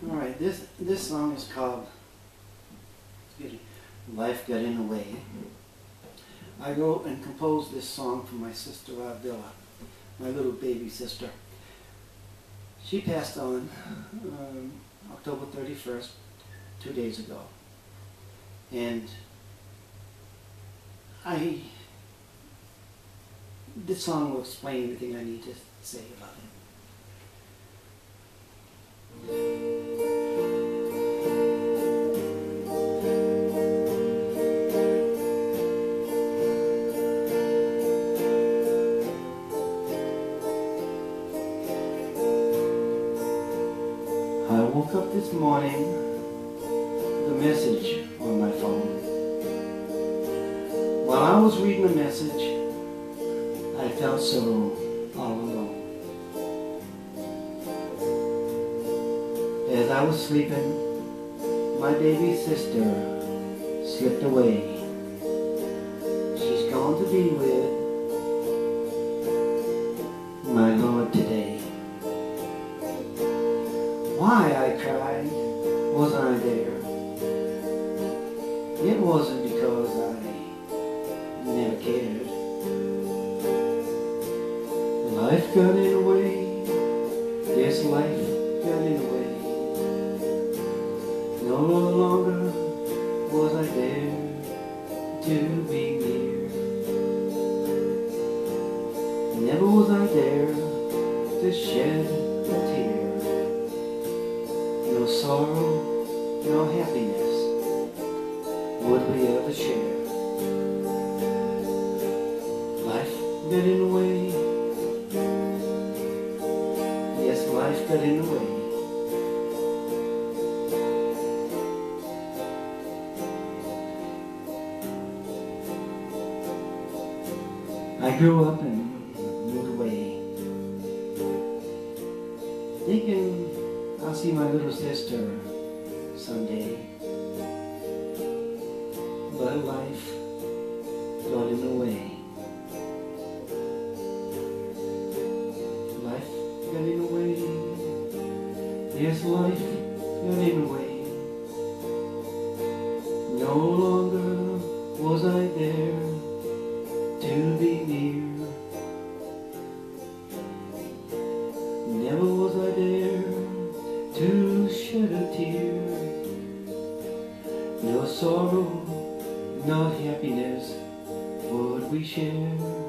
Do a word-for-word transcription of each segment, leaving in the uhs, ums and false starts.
All right, this this song is called "Life Got in the Way." I wrote and composed this song for my sister Villa, my little baby sister. She passed on um, October thirty-first, two days ago, and I. This song will explain everything I need to say about it. I woke up this morning with a message on my phone. While I was reading the message, I felt so all alone. As I was sleeping, my baby sister slipped away. She's gone to be with my Lord today. Why, I cried, was I there? It wasn't because I never cared. Life got in the way, yes, life got in the way. No longer was I there to be near. Never was I there to shed a tear. No sorrow, no happiness would we ever share. Life got in the way, yes, life got in the way. I grew up and moved away, thinking I'll see my little sister someday. But life got in the way. Life got in the way. Yes, life got in the way. No longer was I there to be near. Never was I there to shed a tear. No sorrow, no happiness would we share.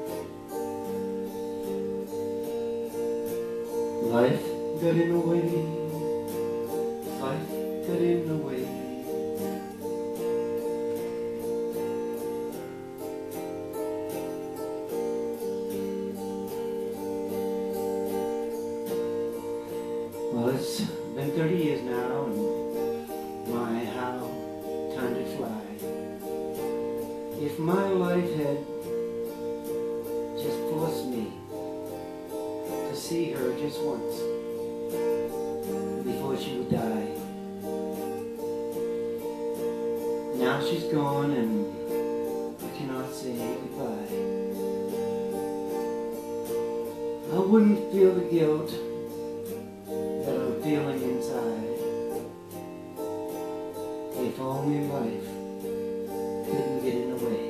Life got in the way. Life got in the way. Well, it's been thirty years now, and my, how time did fly. If my life had just forced me to see her just once before she would die. Now she's gone and I cannot say goodbye. I wouldn't feel the guilt that I'm feeling inside if only life didn't get in the way.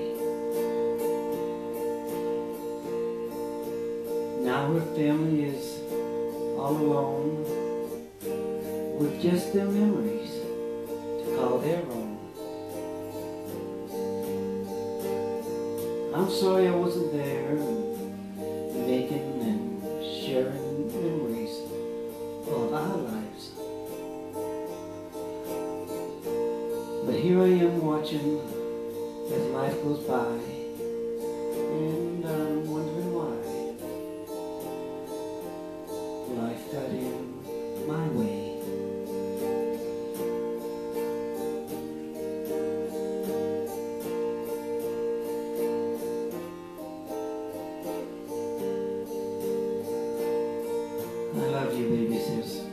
Now her family is all alone with just their memories to call their own. I'm sorry I wasn't there making and sharing memories of our lives. But here I am watching as life goes by, and I'm wondering why life got in my way. I love you, baby sis.